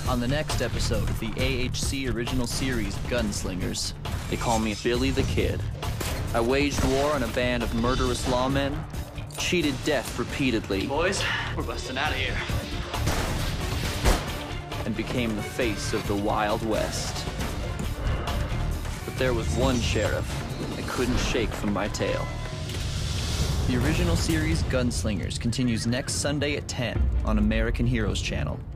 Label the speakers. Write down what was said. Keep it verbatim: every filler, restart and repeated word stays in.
Speaker 1: On the next episode of the A H C original series Gunslingers, they call me Billy the Kid. I waged war on a band of murderous lawmen, cheated death repeatedly.
Speaker 2: Boys, we're busting out of here.
Speaker 1: And became the face of the Wild West. But there was one sheriff I couldn't shake from my tail. The original series Gunslingers continues next Sunday at ten on American Heroes Channel.